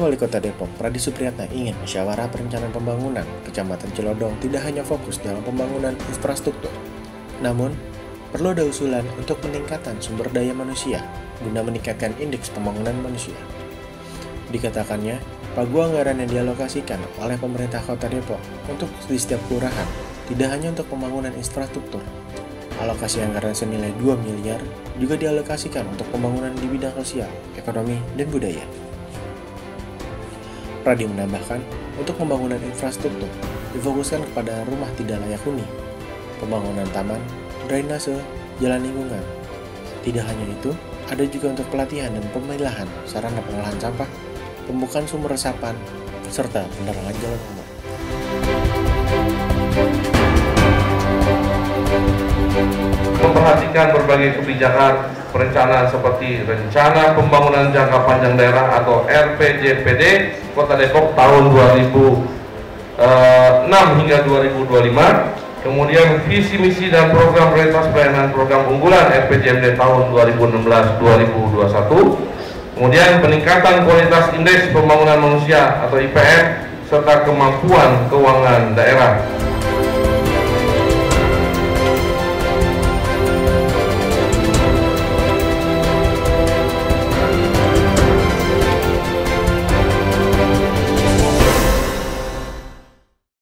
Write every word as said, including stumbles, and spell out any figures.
Wali Kota Depok, Pradi Supriyatna, ingin musyawarah perencanaan pembangunan Kecamatan Cilodong tidak hanya fokus dalam pembangunan infrastruktur, namun perlu ada usulan untuk peningkatan sumber daya manusia guna meningkatkan indeks pembangunan manusia. Dikatakannya, pagu anggaran yang dialokasikan oleh pemerintah Kota Depok untuk di setiap kelurahan tidak hanya untuk pembangunan infrastruktur. Alokasi anggaran senilai dua miliar juga dialokasikan untuk pembangunan di bidang sosial, ekonomi, dan budaya. Pradi menambahkan, untuk pembangunan infrastruktur difokuskan kepada rumah tidak layak huni, pembangunan taman, drainase, jalan lingkungan. Tidak hanya itu, ada juga untuk pelatihan dan pemilahan sarana pengolahan sampah, pembukaan sumur resapan, serta penerangan jalan umum. Memperhatikan berbagai kebijakan perencanaan seperti Rencana Pembangunan Jangka Panjang Daerah atau R P J P D Kota Depok tahun dua ribu enam hingga dua ribu dua puluh lima, kemudian visi misi dan program prioritas pelayanan program unggulan R P J M D tahun dua ribu enam belas sampai dua ribu dua puluh satu, kemudian peningkatan kualitas indeks pembangunan manusia atau I P M serta kemampuan keuangan daerah.